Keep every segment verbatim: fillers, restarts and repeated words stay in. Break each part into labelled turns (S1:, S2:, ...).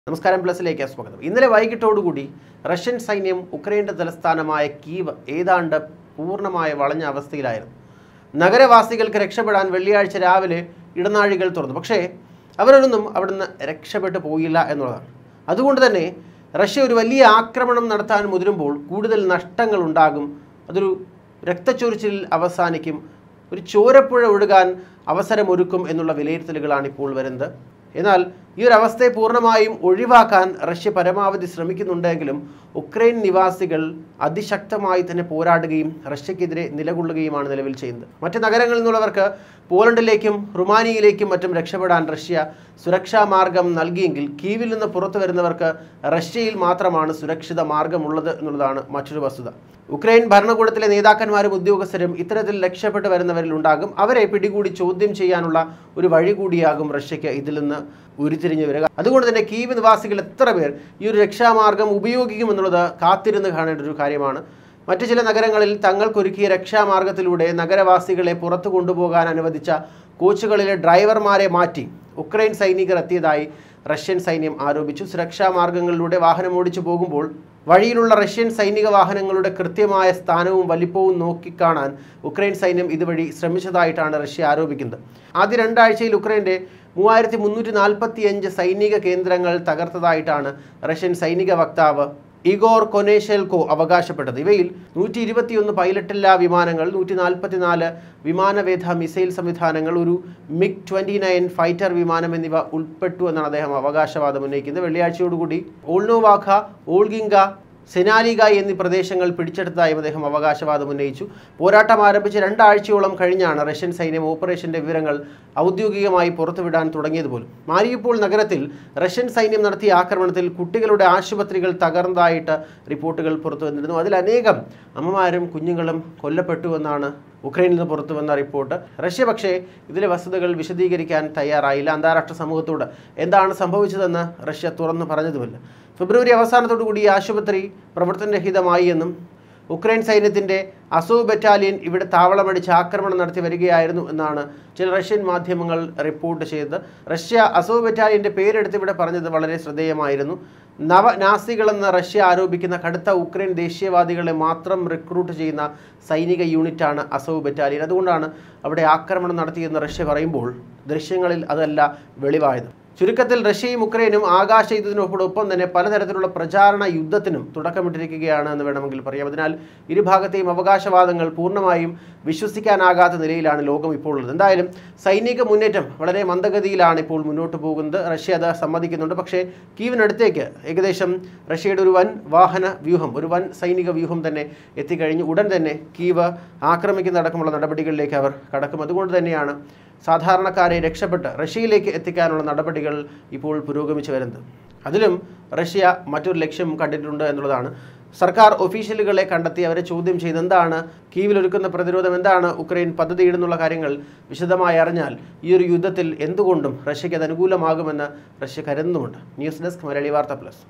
S1: നമസ്കാരം പ്ലസിലേക്ക് സ്വാഗതം. ഇന്നലെ വൈകിട്ടോടുകൂടി റഷ്യൻ സൈന്യം ഉക്രൈൻ്റെ തലസ്ഥാനമായ കീവ് ഏതാണ്ട് പൂർണ്ണമായ വളഞ്ഞ അവസ്ഥയിലായിരുന്നു. നഗരവാസികൾക്ക് രക്ഷപ്പെടാൻ വെള്ളിയാഴ്ച രാവിലെ ഇടനാഴികൾ തുറന്നു. പക്ഷേ അവരൊന്നും അവിടുന്ന് രക്ഷപ്പെട്ടു പോയില്ല എന്നുള്ളതാണ്. അതുകൊണ്ട് തന്നെ റഷ്യ ഒരു വലിയ ആക്രമണം നടത്താൻ മുതിരുമ്പോൾ കൂടുതൽ നഷ്ടങ്ങൾ ഉണ്ടാകും. അതൊരു രക്തച്ചൊരിച്ചിലിൽ അവസാനിക്കും, ഒരു ചോരപ്പുഴ ഒഴുകാൻ അവസരമൊരുക്കും എന്നുള്ള വിലയിരുത്തലുകളാണ് ഇപ്പോൾ വരുന്നത്. എന്നാൽ ഈ ഒരു അവസ്ഥയെ പൂർണ്ണമായും ഒഴിവാക്കാൻ റഷ്യ പരമാവധി ശ്രമിക്കുന്നുണ്ടെങ്കിലും ഉക്രൈൻ നിവാസികൾ അതിശക്തമായി തന്നെ പോരാടുകയും റഷ്യക്കെതിരെ നിലകൊള്ളുകയുമാണ് നിലവിൽ ചെയ്യുന്നത്. മറ്റ് നഗരങ്ങളിൽ നിന്നുള്ളവർക്ക് പോളണ്ടിലേക്കും റുമാനിയയിലേക്കും മറ്റും രക്ഷപ്പെടാൻ റഷ്യ സുരക്ഷാ മാർഗം നൽകിയെങ്കിൽ കീവിൽ നിന്ന് പുറത്തു വരുന്നവർക്ക് റഷ്യയിൽ മാത്രമാണ് സുരക്ഷിത മാർഗമുള്ളത് എന്നുള്ളതാണ് മറ്റൊരു വസ്തുത. ഉക്രൈൻ ഭരണകൂടത്തിലെ നേതാക്കന്മാരും ഉദ്യോഗസ്ഥരും ഇത്തരത്തിൽ രക്ഷപ്പെട്ടു വരുന്നവരിൽ ഉണ്ടാകും. അവരെ പിടികൂടി ചോദ്യം ചെയ്യാനുള്ള ഒരു വഴി കൂടിയാകും റഷ്യയ്ക്ക് ഇതിൽ നിന്ന് ഉരുത്തിരിഞ്ഞു വരിക. അതുകൊണ്ട് തന്നെ കീവ് നിവാസികൾ എത്ര പേർ ഈ ഒരു രക്ഷാമാർഗം ഉപയോഗിക്കുമെന്നുള്ളത് കാത്തിരുന്ന് കാണേണ്ട ഒരു കാര്യമാണ്. മറ്റു ചില നഗരങ്ങളിൽ തങ്ങൾക്കൊരുക്കിയ രക്ഷാമാർഗത്തിലൂടെ നഗരവാസികളെ പുറത്തു കൊണ്ടുപോകാൻ അനുവദിച്ച കോച്ചുകളിലെ ഡ്രൈവർമാരെ മാറ്റി ഉക്രൈൻ സൈനികർ എത്തിയതായി റഷ്യൻ സൈന്യം ആരോപിച്ചു. സുരക്ഷാ മാർഗങ്ങളിലൂടെ വാഹനം ഓടിച്ചു പോകുമ്പോൾ വഴിയിലുള്ള റഷ്യൻ സൈനിക വാഹനങ്ങളുടെ കൃത്യമായ സ്ഥാനവും വലിപ്പവും നോക്കിക്കാണാൻ ഉക്രൈൻ സൈന്യം ഇതുവഴി ശ്രമിച്ചതായിട്ടാണ് റഷ്യ ആരോപിക്കുന്നത്. ആദ്യ രണ്ടാഴ്ചയിൽ ഉക്രൈൻ്റെ മൂവായിരത്തി മുന്നൂറ്റി നാൽപ്പത്തി അഞ്ച് സൈനിക കേന്ദ്രങ്ങൾ തകർത്തതായിട്ടാണ് റഷ്യൻ സൈനിക വക്താവ് ഇഗോർ കൊനേഷെൽകോ അവകാശപ്പെട്ടത്. ഇവയിൽ നൂറ്റി ഇരുപത്തിയൊന്ന് പൈലറ്റില്ലാ വിമാനങ്ങൾ, നൂറ്റി നാൽപ്പത്തി നാല് വിമാനവേധ മിസൈൽ സംവിധാനങ്ങൾ, ഒരു മിഗ് ട്വൻറ്റി നയൻ ഫൈറ്റർ വിമാനം എന്നിവ ഉൾപ്പെട്ടു എന്നാണ് അദ്ദേഹം അവകാശവാദം ഉന്നയിക്കുന്നത്. വെള്ളിയാഴ്ചയോടുകൂടി ഓൾനോവാഖ, ഓൾഗിങ്ക, സെനാലിഗായ് എന്നീ പ്രദേശങ്ങൾ പിടിച്ചെടുത്തതായും അദ്ദേഹം അവകാശവാദം ഉന്നയിച്ചു. പോരാട്ടം ആരംഭിച്ച് രണ്ടാഴ്ചയോളം കഴിഞ്ഞാണ് റഷ്യൻ സൈന്യം ഓപ്പറേഷന്റെ വിവരങ്ങൾ ഔദ്യോഗികമായി പുറത്തുവിടാൻ തുടങ്ങിയതുപോലും. മാരിയുപോൾ നഗരത്തിൽ റഷ്യൻ സൈന്യം നടത്തിയ ആക്രമണത്തിൽ കുട്ടികളുടെ ആശുപത്രികൾ തകർന്നതായിട്ട് റിപ്പോർട്ടുകൾ പുറത്തു വന്നിരുന്നു. അതിൽ അനേകം അമ്മമാരും കുഞ്ഞുങ്ങളും കൊല്ലപ്പെട്ടുവെന്നാണ് ഉക്രൈനിൽ നിന്ന് പുറത്തു വന്ന റിപ്പോർട്ട്. റഷ്യ പക്ഷേ ഇതിലെ വസ്തുതകൾ വിശദീകരിക്കാൻ തയ്യാറായില്ല. അന്താരാഷ്ട്ര സമൂഹത്തോട് എന്താണ് സംഭവിച്ചതെന്ന് റഷ്യ തുറന്നു പറഞ്ഞതുമില്ല. ഫെബ്രുവരി അവസാനത്തോടുകൂടി ഈ ആശുപത്രി പ്രവർത്തനരഹിതമായി എന്നും ഉക്രൈൻ സൈന്യത്തിൻ്റെ അസോവ് ബറ്റാലിയൻ ഇവിടെ താവളമടിച്ച് ആക്രമണം നടത്തി വരികയായിരുന്നു എന്നാണ് ചില റഷ്യൻ മാധ്യമങ്ങൾ റിപ്പോർട്ട് ചെയ്തത്. റഷ്യ അസോവ് ബറ്റാലിയൻ്റെ പേരെടുത്ത് ഇവിടെ പറഞ്ഞത് വളരെ ശ്രദ്ധേയമായിരുന്നു. നവ നാസികളെന്ന് റഷ്യ ആരോപിക്കുന്ന കടുത്ത ഉക്രൈൻ ദേശീയവാദികളെ മാത്രം റിക്രൂട്ട് ചെയ്യുന്ന സൈനിക യൂണിറ്റാണ് അസോവ് ബറ്റാലിയൻ. അതുകൊണ്ടാണ് അവിടെ ആക്രമണം നടത്തിയെന്ന് റഷ്യ പറയുമ്പോൾ ദൃശ്യങ്ങളിൽ അതല്ല വെളിവായത്. ചുരുക്കത്തിൽ റഷ്യയും ഉക്രൈനും ആകാശ യുദ്ധത്തിനൊപ്പം തന്നെ പലതരത്തിലുള്ള പ്രചാരണ യുദ്ധത്തിനും തുടക്കമിട്ടിരിക്കുകയാണ് എന്ന് വേണമെങ്കിൽ പറയാം. അതിനാൽ ഇരുഭാഗത്തെയും അവകാശവാദങ്ങൾ പൂർണ്ണമായും വിശ്വസിക്കാനാകാത്ത നിലയിലാണ് ലോകം ഇപ്പോൾ ഉള്ളത്. എന്തായാലും സൈനിക മുന്നേറ്റം വളരെ മന്ദഗതിയിലാണ് ഇപ്പോൾ മുന്നോട്ട് പോകുന്നത്. റഷ്യ അത് സമ്മതിക്കുന്നുണ്ട്. പക്ഷേ കീവിനടുത്തേക്ക് ഏകദേശം റഷ്യയുടെ ഒരു വൻ വാഹന വ്യൂഹം, ഒരു വൻ സൈനിക വ്യൂഹം തന്നെ എത്തിക്കഴിഞ്ഞു. ഉടൻ തന്നെ കീവ് ആക്രമിക്കുന്നതടക്കമുള്ള നടപടികളിലേക്ക് അവർ കടക്കും. അതുകൊണ്ട് തന്നെയാണ് സാധാരണക്കാരെ രക്ഷപ്പെട്ട് റഷ്യയിലേക്ക് എത്തിക്കാനുള്ള നടപടികൾ ഇപ്പോൾ പുരോഗമിച്ചു വരുന്നത്. അതിലും റഷ്യ മറ്റൊരു ലക്ഷ്യം കണ്ടിട്ടുണ്ട് എന്നുള്ളതാണ്. സർക്കാർ ഒഫീഷ്യലുകളെ കണ്ടെത്തി അവരെ ചോദ്യം ചെയ്ത് എന്താണ് കീവിലൊരുക്കുന്ന പ്രതിരോധം, എന്താണ് ഉക്രൈൻ പദ്ധതിയിടുന്നുള്ള കാര്യങ്ങൾ വിശദമായി അറിഞ്ഞാൽ ഈ ഒരു യുദ്ധത്തിൽ എന്തുകൊണ്ടും റഷ്യയ്ക്ക് അത് അനുകൂലമാകുമെന്ന് റഷ്യ കരുതുന്നുമുണ്ട്. News desk Malayali Vartha plus.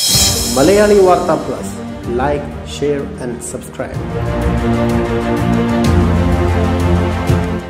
S1: Malayali Vartha plus, like, share and subscribe.